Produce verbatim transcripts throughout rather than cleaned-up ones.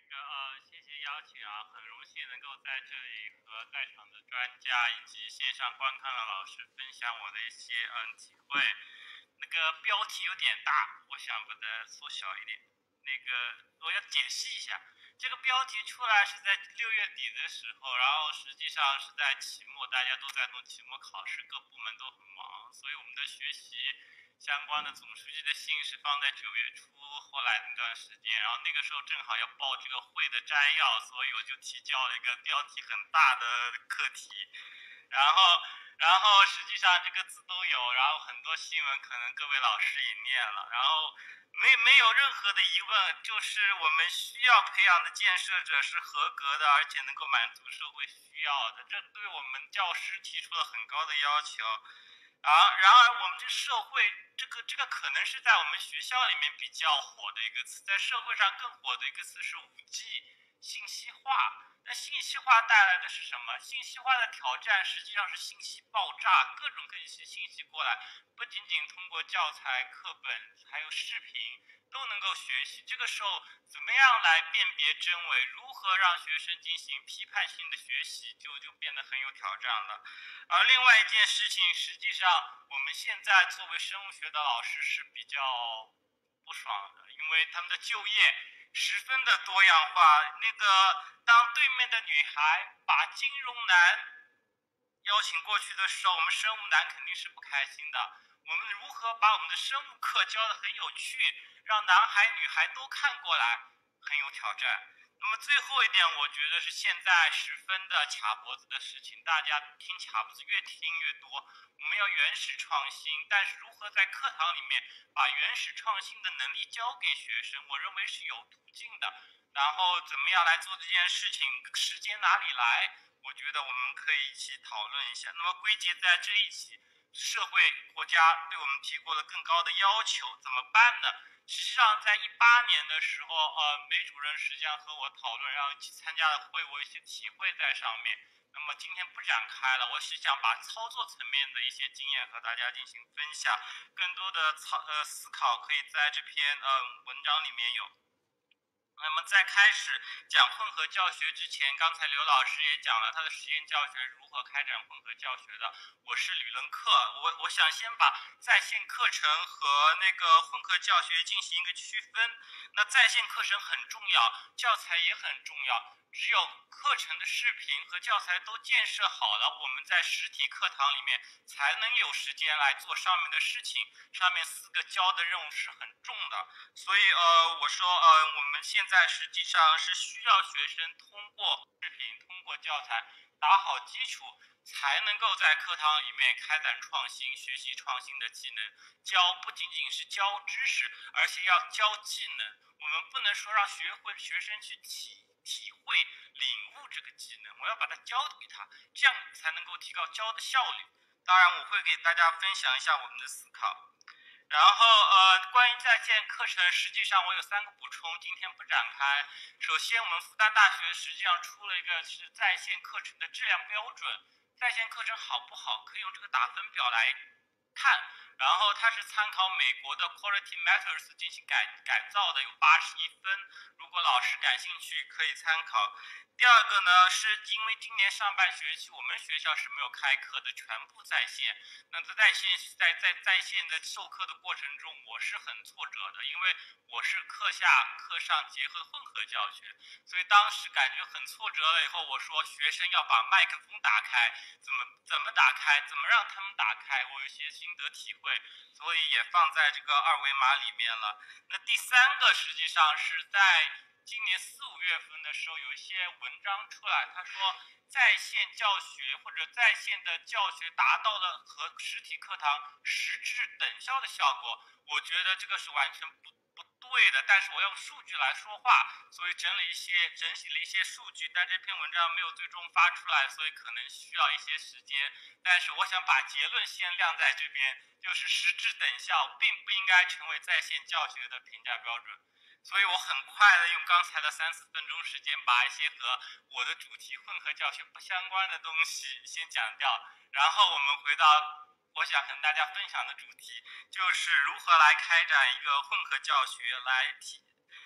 个呃，谢谢邀请啊，很荣幸能够在这里和在场的专家以及线上观看的老师分享我的一些嗯体会。那个标题有点大，我想把它缩小一点。那个我要解析一下，这个标题出来是在六月底的时候，然后实际上是在期末，大家都在弄期末考试，各部门都很忙，所以我们的学习相关的总书记的信是放在九月初后来那段时间，然后那个时候正好要报这个会的摘要，所以我就提交了一个标题很大的课题，然后然后实际上这个字都有，然后很多新闻可能各位老师也念了，然后没没有任何的疑问，就是我们需要培养的建设者是合格的，而且能够满足社会需要的，这对我们教师提出了很高的要求。啊，然而我们这社会，这个这个可能是在我们学校里面比较火的一个词，在社会上更火的一个词是五 G 信息化。那信息化带来的是什么？信息化的挑战实际上是信息爆炸，各种各样的信息过来，不仅仅通过教材、课本，还有视频都能够学习。这个时候，怎么样来辨别真伪？如何让学生进行批判性的学习，就就变得很有挑战了。而另外一件事情，实际上我们现在作为生物学的老师是比较不爽的，因为他们的就业十分的多样化。那个当对面的女孩把金融男邀请过去的时候，我们生物男肯定是不开心的。我们如何把我们的生物课教得很有趣，让男孩女孩都看过来，很有挑战。那么最后一点，我觉得是现在十分的卡脖子的事情，大家听卡脖子越听越多。我们要原始创新，但是如何在课堂里面把原始创新的能力教给学生，我认为是有途径的。然后怎么样来做这件事情，时间哪里来？我觉得我们可以一起讨论一下。那么归结在这一起，社会国家对我们提过了更高的要求，怎么办呢？实际上，在一八年的时候，呃，梅主任实际上和我讨论，然后一起参加了会，我有一些体会在上面。那么今天不展开了，我是想把操作层面的一些经验和大家进行分享，更多的操呃思考可以在这篇呃文章里面有。那么在开始讲混合教学之前，刚才刘老师也讲了他的实验教学如何开展混合教学的。我是吕伦克，我我想先把在线课程和那个混合教学进行一个区分。那在线课程很重要，教材也很重要。只有课程的视频和教材都建设好了，我们在实体课堂里面才能有时间来做上面的事情。上面四个教的任务是很重的。所以呃，我说呃，我们现在实际上是需要学生通过视频、通过教材打好基础，才能够在课堂里面开展创新、学习创新的技能。教不仅仅是教知识，而且要教技能。我们不能说让学会学生去体体会、领悟这个技能，我要把它教给他，这样才能够提高教的效率。当然，我会给大家分享一下我们的思考。然后呃，关于在线课程，实际上我有三个补充，今天不展开。首先，我们复旦大学实际上出了一个是在线课程的质量标准，在线课程好不好，可以用这个打分表来看。然后它是参考美国的 Quality Matters 进行改改造的，有八十一分。如果老师感兴趣，可以参考。第二个呢，是因为今年上半学期我们学校是没有开课的，全部在线。那在在线在在在线的授课的过程中，我是很挫折的，因为我是课下课上结合混合教学，所以当时感觉很挫折了。以后我说学生要把麦克风打开，怎么怎么打开，怎么让他们打开，我有一些心得体会，所以也放在这个二维码里面了。那第三个实际上是在今年四五月份的时候，有一些文章出来，他说在线教学或者在线的教学达到了和实体课堂实质等效的效果。我觉得这个是完全不不对的，但是我用数据来说话，所以整理一些整理了一些数据，但这篇文章没有最终发出来，所以可能需要一些时间。但是我想把结论先亮在这边，就是实质等效并不应该成为在线教学的评价标准。所以我很快的用刚才的三四分钟时间，把一些和我的主题混合教学不相关的东西先讲掉，然后我们回到我想跟大家分享的主题，就是如何来开展一个混合教学，来提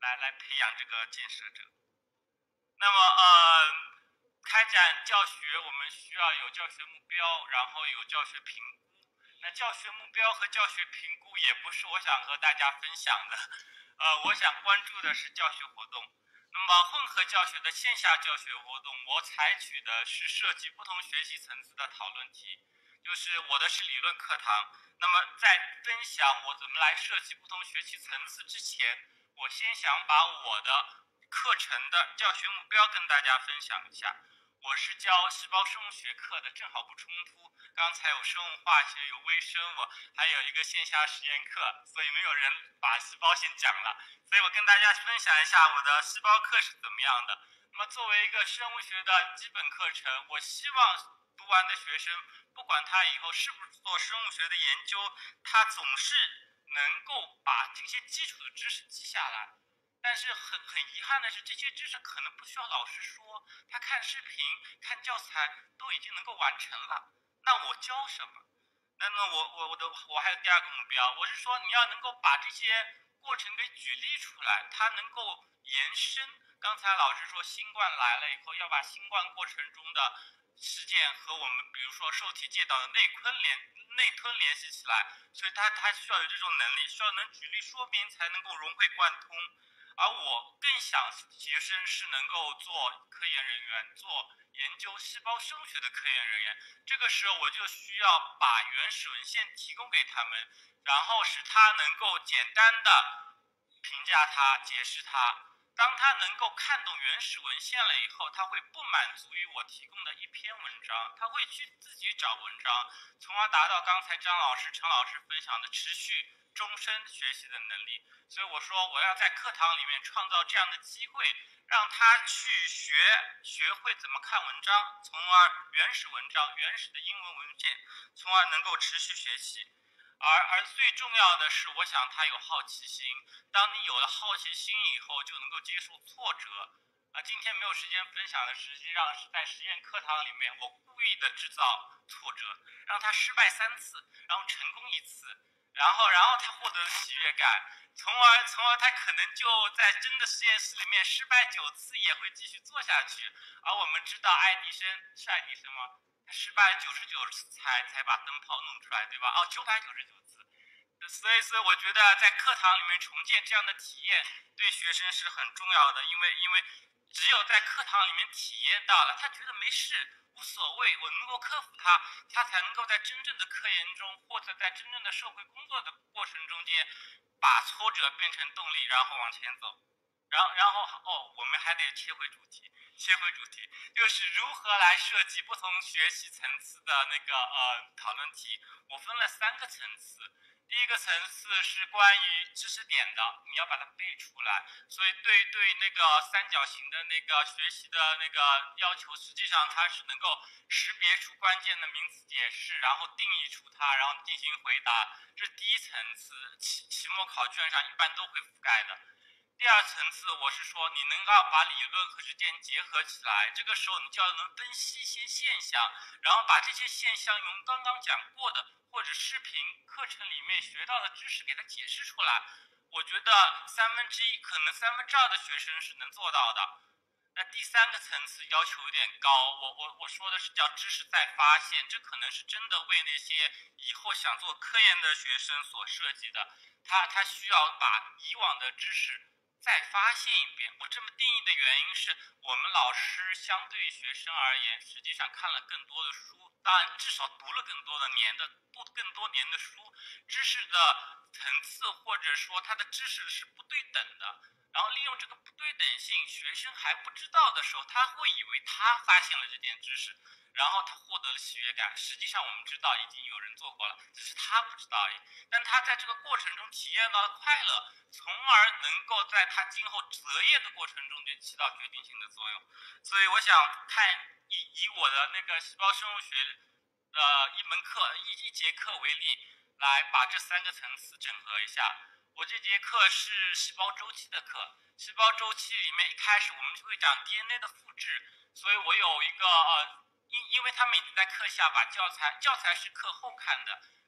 来来培养这个建设者。那么呃，开展教学我们需要有教学目标，然后有教学评估。那教学目标和教学评估也不是我想和大家分享的，呃，我想关注的是教学活动。那么混合教学的线下教学活动，我采取的是涉及不同学习层次的讨论题，就是我的是理论课堂。那么在分享我怎么来设计不同学习层次之前，我先想把我的课程的教学目标跟大家分享一下。我是教细胞生物学课的，正好不冲突。刚才有生物化学，有微生物，还有一个线下实验课，所以没有人把细胞先讲了。所以我跟大家分享一下我的细胞课是怎么样的。那么作为一个生物学的基本课程，我希望读完的学生，不管他以后是不是做生物学的研究，他总是能够把这些基础的知识记下来。但是很很遗憾的是，这些知识可能不需要老师说，他看视频、看教材都已经能够完成了。那我教什么？那么我我我的我还有第二个目标，我是说你要能够把这些过程给举例出来，它能够延伸。刚才老师说新冠来了以后，要把新冠过程中的事件和我们比如说受体介导的内吞联内吞联系起来，所以它它需要有这种能力，需要能举例说明才能够融会贯通。而我更想学生是能够做科研人员，做研究细胞生学的科研人员。这个时候我就需要把原始文献提供给他们，然后使他能够简单的评价它、解释它。当他能够看懂原始文献了以后，他会不满足于我提供的一篇文章，他会去自己找文章，从而达到刚才张老师、陈老师分享的持续终身学习的能力。所以我说我要在课堂里面创造这样的机会，让他去学学会怎么看文章，从而原始文章、原始的英文文件，从而能够持续学习。而而最重要的是，我想他有好奇心。当你有了好奇心以后，就能够接受挫折。啊，今天没有时间分享的，实际上是在实验课堂里面，我故意的制造挫折，让他失败三次，然后成功一次，然后然后他获得了喜悦感，从而从而他可能就在真的实验室里面失败九次也会继续做下去。而我们知道爱迪生是爱迪生吗？他失败了九十九次才才把灯泡弄出来，对吧？哦，九百九十九次。所以，所以我觉得在课堂里面重建这样的体验对学生是很重要的，因为因为只有在课堂里面体验到了，他觉得没事，无所谓，我能够克服它，他才能够在真正的科研中或者在真正的社会工作的过程中间，把挫折变成动力，然后往前走。然后，然后哦，我们还得切回主题，切回主题，就是如何来设计不同学习层次的那个呃讨论题。我分了三个层次。第一个层次是关于知识点的，你要把它背出来。所以对对那个三角形的那个学习的那个要求，实际上它是能够识别出关键的名词解释，然后定义出它，然后进行回答。这是第一层次，期期末考卷上一般都会覆盖的。第二层次，我是说你能够把理论和实践结合起来，这个时候你就要能分析一些现象，然后把这些现象用刚刚讲过的或者视频课程里面学到的知识给它解释出来。我觉得三分之一，可能三分之二的学生是能做到的。那第三个层次要求有点高，我我我说的是叫知识再发现，这可能是真的为那些以后想做科研的学生所设计的。他他需要把以往的知识再发现一遍。我这么定义的原因是我们老师相对于学生而言，实际上看了更多的书，当然至少读了更多的年的读更多年的书，知识的层次或者说他的知识是不对等的。然后利用这个不对等性，学生还不知道的时候，他会以为他发现了这件知识，然后他获得了喜悦感。实际上我们知道已经有人做过了，只是他不知道而已。但他在这个过程中体验到了快乐，从而能够在他今后择业的过程中就起到决定性的作用。所以我想看以以我的那个细胞生物学呃一门课一一节课为例，来把这三个层次整合一下。我这节课是细胞周期的课，细胞周期里面一开始我们就会讲 D N A 的复制，所以我有一个呃，因因为他们已经在课下把教材教材是课后看的，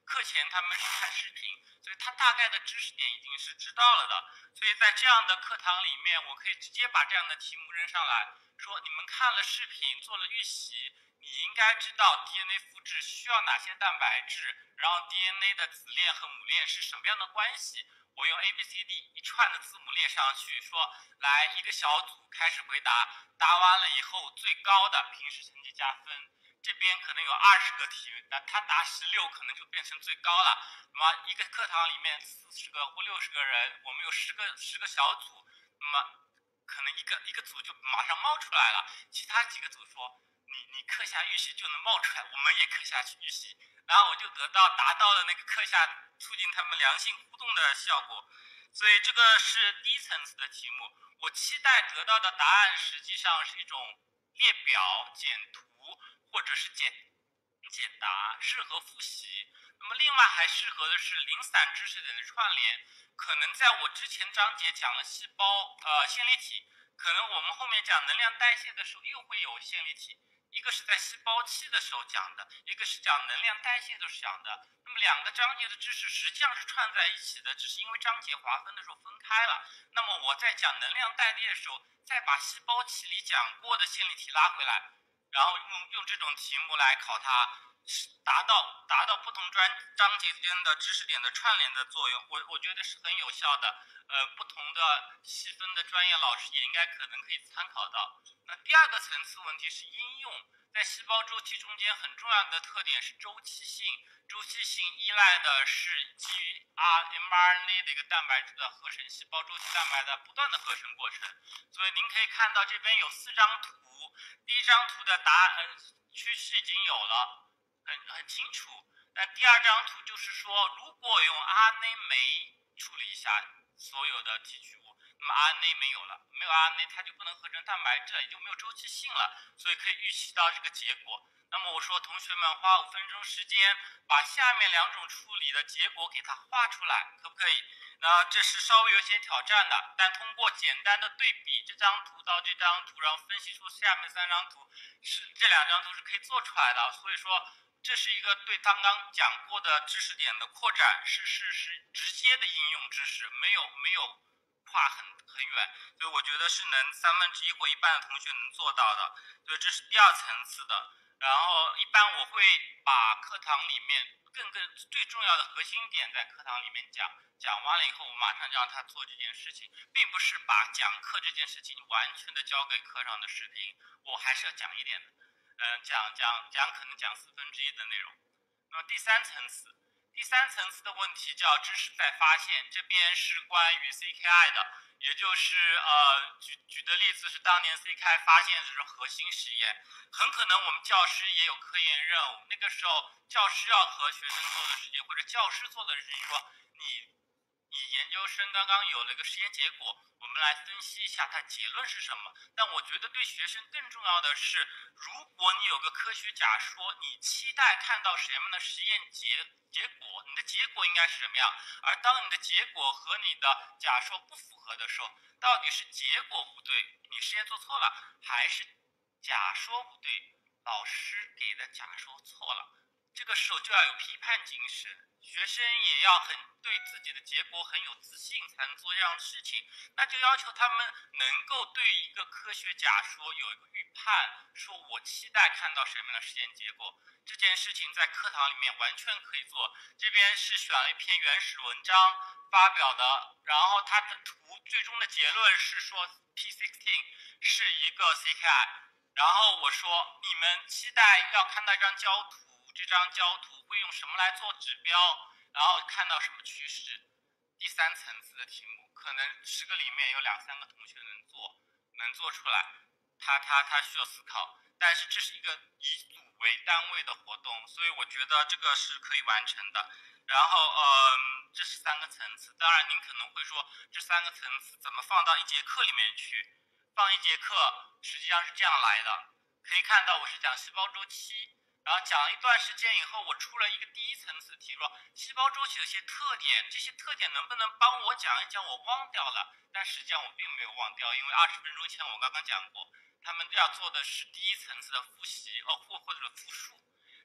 课前他们是看视频，所以他大概的知识点已经是知道了的。所以在这样的课堂里面，我可以直接把这样的题目扔上来，说你们看了视频，做了预习，你应该知道 D N A 复制需要哪些蛋白质，然后 D N A 的子链和母链是什么样的关系。我用 A B C D 一串的字母列上去，说来一个小组开始回答，答完了以后最高的平时成绩加分。这边可能有二十个题，那他答十六可能就变成最高了。那么一个课堂里面四十个或六十个人，我们有十个十个小组，那么可能一个一个组就马上冒出来了。其他几个组说你你课下预习就能冒出来，我们也课下去预习，然后我就得到达到了那个课下促进他们良性互动的效果。所以这个是低层次的题目，我期待得到的答案实际上是一种列表、简图或者是简简答，适合复习。那么另外还适合的是零散知识点的串联，可能在我之前章节讲了细胞呃线粒体，可能我们后面讲能量代谢的时候又会有线粒体，一个是在细胞期的时候讲的，一个是讲能量代谢的时候讲的。那么两个章节的知识实际上是串在一起的，只是因为章节划分的时候分开了。那么我在讲能量代谢的时候，再把细胞期里讲过的线粒体拉回来，然后用用这种题目来考它，达到达到不同专章节间的知识点的串联的作用，我我觉得是很有效的。呃，不同的细分的专业老师也应该可能可以参考到。那第二个层次问题是应用，在细胞周期中间很重要的特点是周期性，周期性依赖的是基于 mRNA 的一个蛋白质的合成，细胞周期蛋白的不断的合成过程。所以您可以看到这边有四张图，第一张图的答案趋势已经有了。很很清楚，但第二张图就是说，如果用 R N A 酶处理一下所有的提取物，那么 R N A 没有了，没有 R N A 它就不能合成蛋白质了，也就没有周期性了，所以可以预期到这个结果。那么我说，同学们花五分钟时间把下面两种处理的结果给它画出来，可不可以？那这是稍微有些挑战的，但通过简单的对比这张图到这张图，然后分析出下面三张图是这两张图是可以做出来的。所以说，这是一个对刚刚讲过的知识点的扩展，是是是直接的应用知识，没有没有跨很很远，所以我觉得是能三分之一或一半的同学能做到的。所以这是第二层次的。然后一般我会把课堂里面更更最重要的核心点在课堂里面讲，讲完了以后我马上就让他做这件事情，并不是把讲课这件事情完全的交给课上的视频，我还是要讲一点的。嗯，讲讲讲可能讲四分之一的内容。那么第三层次，第三层次的问题叫知识再发现，这边是关于 C K I 的，也就是呃举举的例子是当年 C K I 发现的是核心实验，很可能我们教师也有科研任务，那个时候教师要和学生做的事情，或者教师做的事情说你。你研究生刚刚有了一个实验结果，我们来分析一下它结论是什么。但我觉得对学生更重要的是，如果你有个科学假说，你期待看到什么样的实验结结果，你的结果应该是什么样？而当你的结果和你的假说不符合的时候，到底是结果不对，你实验做错了，还是假说不对，老师给的假说错了？这个时候就要有批判精神，学生也要很对自己的结果很有自信，才能做这样的事情。那就要求他们能够对一个科学假说有一个预判，说我期待看到什么样的实验结果。这件事情在课堂里面完全可以做。这边是选了一篇原始文章发表的，然后它的图最终的结论是说 P 十六 是一个 C K I。然后我说，你们期待要看到一张胶图，这张胶图会用什么来做指标，然后看到什么趋势？第三层次的题目，可能十个里面有两三个同学能做，能做出来，他他他需要思考，但是这是一个以组为单位的活动，所以我觉得这个是可以完成的。然后，嗯，这是三个层次。当然，您可能会说，这三个层次怎么放到一节课里面去？放一节课实际上是这样来的，可以看到我是讲细胞周期，然后讲了一段时间以后，我出了一个第一层次题，说细胞周期有些特点，这些特点能不能帮我讲一讲？我忘掉了，但实际上我并没有忘掉，因为二十分钟前我刚刚讲过，他们要做的是第一层次的复习，哦或或者复述。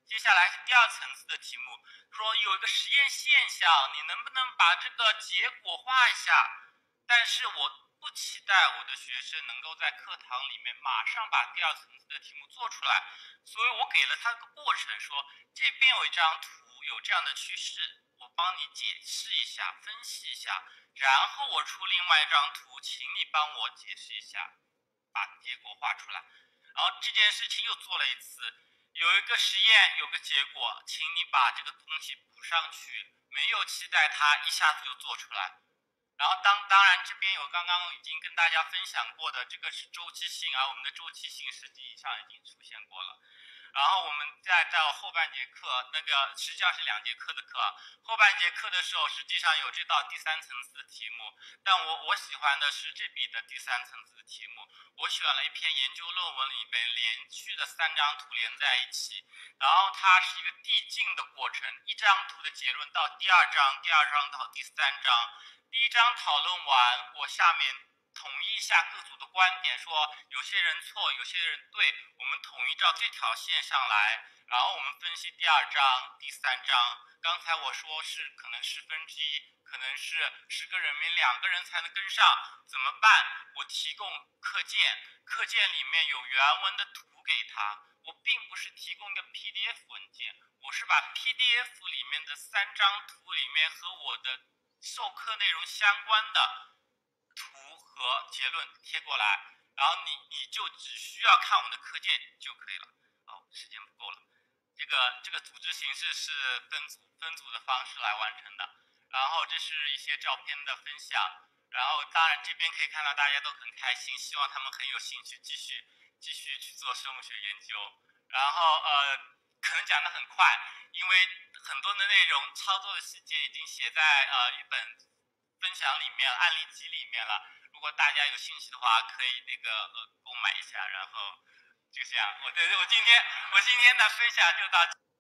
接下来是第二层次的题目，说有一个实验现象，你能不能把这个结果画一下？但是我不期待我的学生能够在课堂里面马上把第二层次的题目做出来，所以我给了他个过程，说这边有一张图，有这样的趋势，我帮你解释一下，分析一下，然后我出另外一张图，请你帮我解释一下，把结果画出来。然后这件事情又做了一次，有一个实验，有个结果，请你把这个东西补上去，没有期待它一下子就做出来。然后当当然这边有刚刚已经跟大家分享过的，这个是周期性，而我们的周期性实际上已经出现过了。然后我们再到后半节课，那个实际上是两节课的课，后半节课的时候，实际上有这道第三层次的题目，但我我喜欢的是这笔的第三层次的题目。我选了一篇研究论文里面连续的三张图连在一起，然后它是一个递进的过程，一张图的结论到第二章，第二章到第三章。第一章讨论完，我下面统一一下各组的观点，说有些人错，有些人对，我们统一照这条线上来，然后我们分析第二章、第三章。刚才我说是可能十分之一，可能是十个人里面两个人才能跟上，怎么办？我提供课件，课件里面有原文的图给他，我并不是提供一个 P D F 文件，我是把 P D F 里面的三张图里面和我的授课内容相关的图和结论贴过来，然后你你就只需要看我们的课件就可以了。哦，时间不够了。这个这个组织形式是分组分组的方式来完成的。然后这是一些照片的分享，然后当然这边可以看到大家都很开心，希望他们很有兴趣继续继续去做生物学研究。然后呃，可能讲得很快，因为很多的内容操作的细节已经写在呃一本分享里面案例集里面了。如果大家有兴趣的话，可以那个呃购买一下，然后就这样。我对我今天我今天的分享就到。